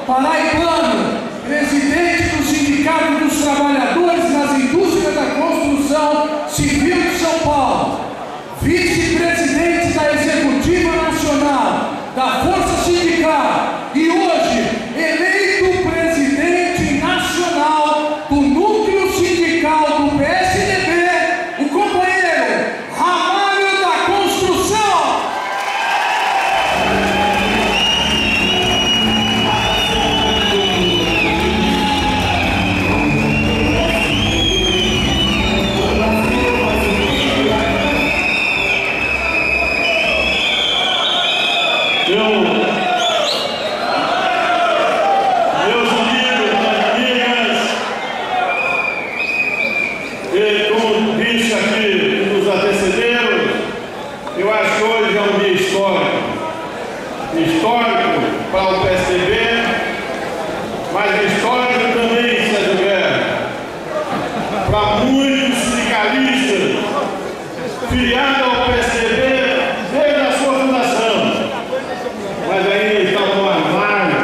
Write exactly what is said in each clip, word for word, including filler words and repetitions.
paraibano, presidente do Sindicato dos Trabalhadores nas Indústrias da Construção Civil de São Paulo, vice-presidente da Executiva Nacional da Força Sindical e hoje eleito presidente nacional do Núcleo Sindical do P S D B, o companheiro Ramalho da Construção. Histórico para o P S D B, mas histórico também, Sérgio Guerra, para muitos sindicalistas filiados ao P S D B desde a sua fundação, mas ainda estavam no armário,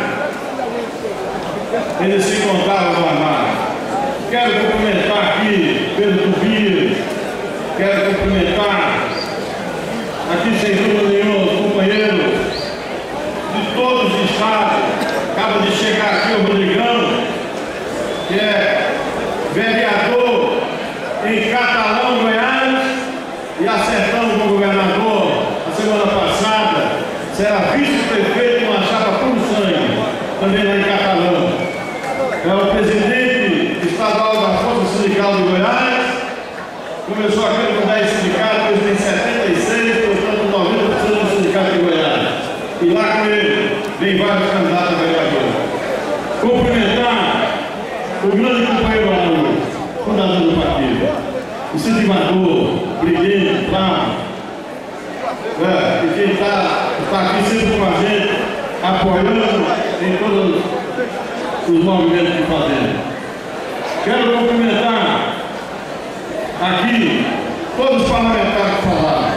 eles se encontravam no armário. Quero cumprimentar aqui Pedro Tobias, quero cumprimentar aqui sem dúvida nenhuma os companheiros de todos os estados. Acaba de chegar aqui o Rodrigão, que é vereador em Catalão, Goiás, e acertamos com o governador a semana passada, será vice-prefeito numa chapa por sangue, também lá em Catalão. É o presidente estadual da Força Sindical de Goiás, começou aqui com dez sindicatos, tem setenta e seis, portanto noventa por cento do sindicato de Goiás. E lá com ele vem vários candidatos a vereador. Cumprimentar o grande companheiro Arnaldo, fundador do partido, incentivador, brilhante, bravo, é, e quem está tá aqui sempre com a gente, apoiando em todos os movimentos que fazemos. Quero cumprimentar aqui todos os parlamentares que falaram.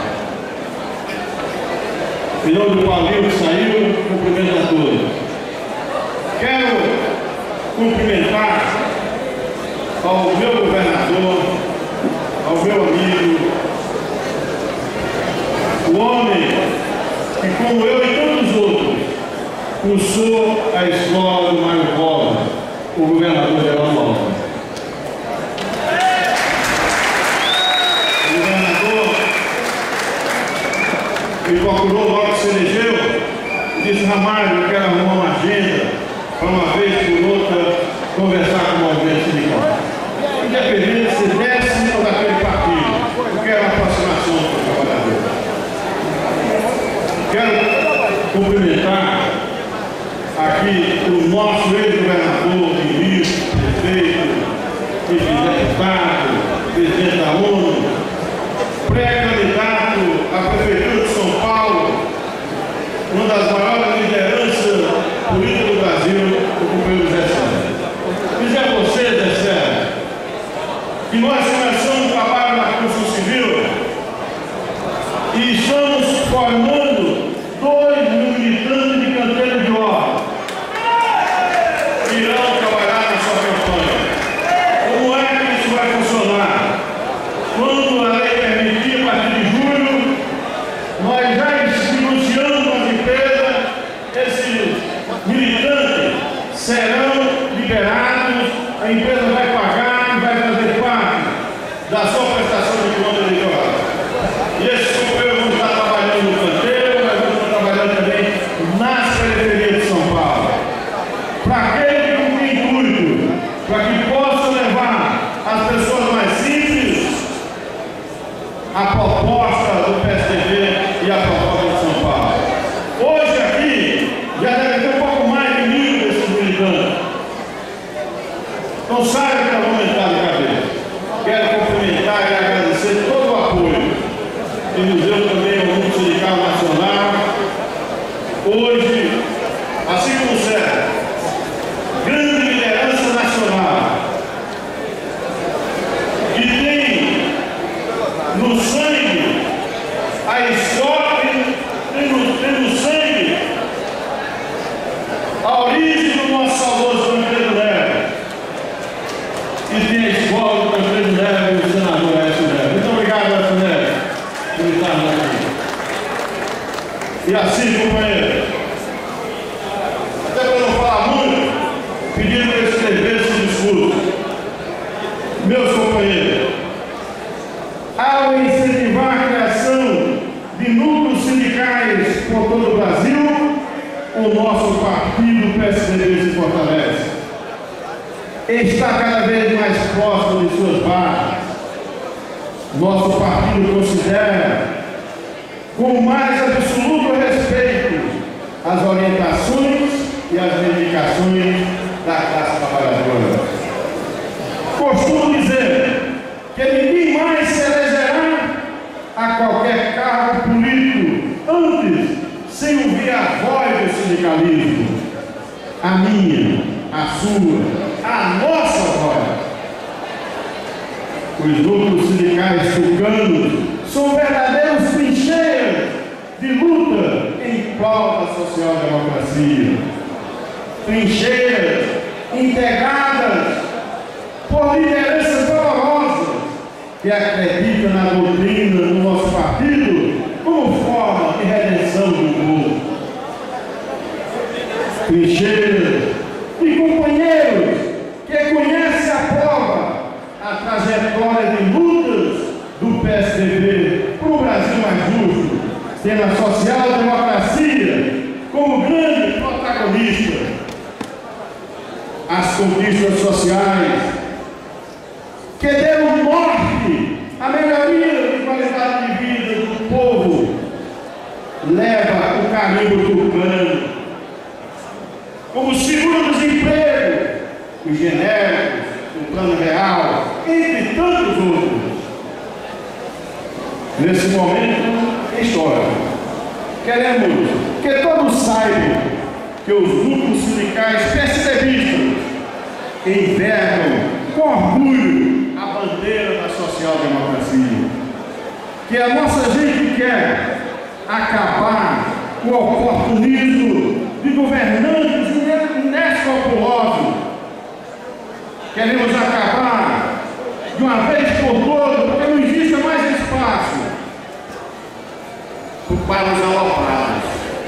Em nome do Paulinho que saiu, cumprimento a todos. Quero cumprimentar ao meu governador, ao meu amigo, o homem que, como eu e tantos outros, cursou a escola do Mário Covas, o governador de Alagoas. O governador me procurou logo que se elegeu e disse: Ramalho, eu quero arrumar uma agenda para uma vez por outra conversar com o movimento sindical. Independente se desse ou daquele partido, eu quero uma aproximação com o trabalhador. Quero cumprimentar aqui o nosso ex-governador, ministro, prefeito, deputado, presidente da ONU, pré-candidato à Prefeitura de São Paulo, uma das maiores lideranças políticas do Brasil, o companheiro Zé Sérgio. Dizer a você, Zé Sérgio, que nós começamos o trabalho na construção civil e estamos formando dois mil militantes de canteiro de obra que irão trabalhar na sua campanha. Como é que isso vai funcionar? Quando a lei permitir, a partir de julho, nós já negociamos com as empresas, esses militantes serão liberados, a empresa vai pagar e vai fazer parte da sua prestação de conta eleitoral. E esses companheiros vão estar trabalhando no canteiro, mas vão estar trabalhando também nas periferias de São Paulo. Para aquele que não tem intuito, para que possa levar as pessoas mais simples a proposta do P S D B e a proposta de São Paulo. Hoje aqui já deve ter um pouco mais de mil desses militantes. Não sabe que nós vamos entrar de cabeça. Quero cumprimentar e agradecer todo o apoio que nos deu também ao Núcleo Sindical Nacional. Hoje, assim como serve, grande liderança nacional que tem no sangue a história, tem no, tem no sangue a origem origem do nosso saudoso Tancredo Neves. E tem a escola do Tancredo Neves e o senador Aécio Neves. Muito obrigado, Aécio Neves, por estarmos aqui. E assim, companheiro, até para não falar muito, pedindo que eu escrevesse o discurso. Meus companheiros, ao incentivar a criação de núcleos sindicais por todo o Brasil, o nosso partido P S D B se fortalece. Está cada vez mais próximo de suas bases. Nosso partido considera com mais absoluto respeito as orientações e as reivindicações da classe trabalhadora. Costumo dizer que ninguém mais se elegerá a qualquer cargo político antes sem ouvir a voz do sindicalismo. A minha, a sua, a nossa voz. Os núcleos sindicais tucanos são verdadeiros trincheiras de luta em prol da social-democracia. Trincheiras integradas por lideranças valorosas que acreditam na doutrina do nosso partido como forma de redenção do povo. Trincheiras e companheiros que conhecem a prova, a trajetória de lutas do P S D B para um Brasil mais justo, tendo a social-democracia como grande protagonista. As conquistas sociais que deram norte à melhoria de qualidade de vida do povo leva o carimbo tucano, como o seguro-desemprego, os genéricos, o plano real, entre tantos outros. Nesse momento histórico, queremos que todos saibam que os núcleos sindicais percebistas envergam com orgulho a bandeira da social-democracia. Que a nossa gente quer acabar com o oportunismo de governantes inescrupulosos. Queremos acabar de uma vez por todas, porque não existe mais espaço para os aloprados.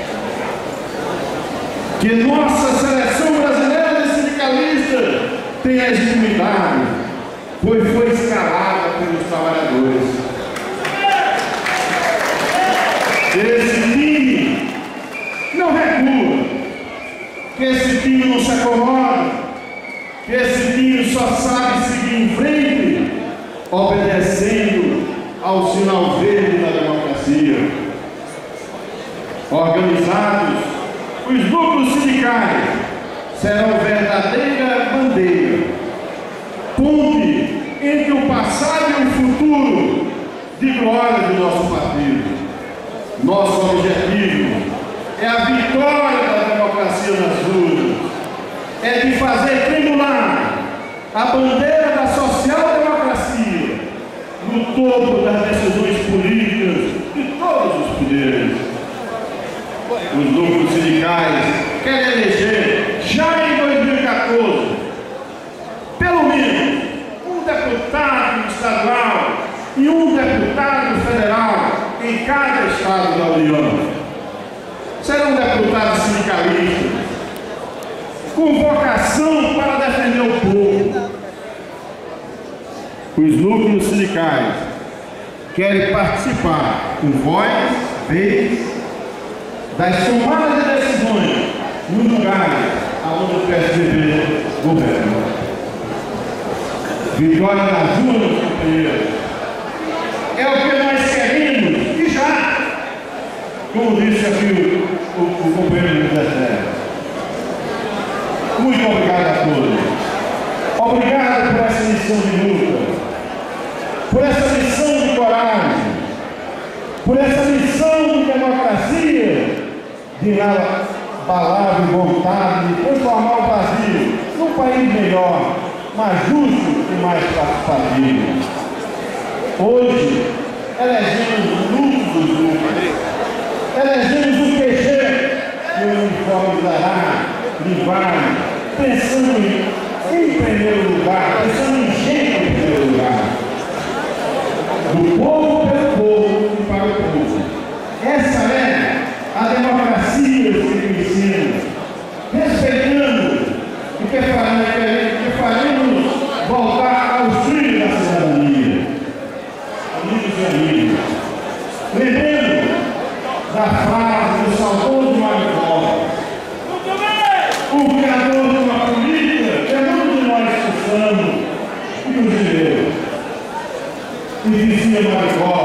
Que nossa seleção brasileira de sindicalistas tenha legitimidade, pois foi escalada pelos trabalhadores. Esse time não recua, que esse time não se acomoda, que esse time só sabe seguir em frente, obedecendo ao sinal verde da democracia. Organizados, os núcleos sindicais serão verdadeira bandeira, ponte entre o passado e o futuro de glória do nosso partido. Nosso objetivo é a vitória da democracia nas urnas, é de fazer tremular a bandeira da social-democracia no topo das decisões políticas de todos os poderes. Os núcleos sindicais querem eleger, já em dois mil e quatorze, pelo menos um deputado estadual e um deputado federal em cada estado da União. Serão deputados sindicalistas com vocação para defender o povo. Os núcleos sindicais querem participar com voz, vez, das tomadas de decisões no lugar onde o P S D B governa. Vitória nas urnas, companheiros, é o que nós queremos e já, como disse aqui o, o, o companheiro José Sérgio. Muito obrigado a todos. Obrigado por essa missão de luta, por essa missão de coragem, por essa missão de democracia, de inabalável vontade de transformar o Brasil num país melhor, mais justo e mais participativo. Hoje, elegemos o núcleo dos núcleos, elegemos o Q G e o uniforme da de vale, pensando em, em primeiro lugar, pensando em gente em primeiro lugar. Do povo pelo povo e para o povo. Essa é a democracia que eu ensino. Respeitando o que faremos voltar aos trilhos da cidadania. Amigos e amigas, lembrando da frase do saudoso Mário Covas, o criador de uma política que é muito de nós escutamos e nos deu. E dizia Mário Covas,